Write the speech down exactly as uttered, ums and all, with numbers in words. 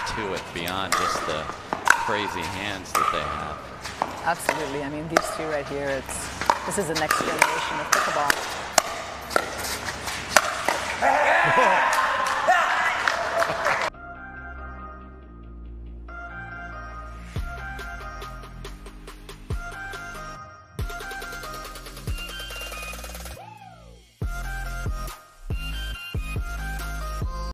to it beyond just the crazy hands that they have. Absolutely. I mean, these two right here, it's this is the next generation of pickleball.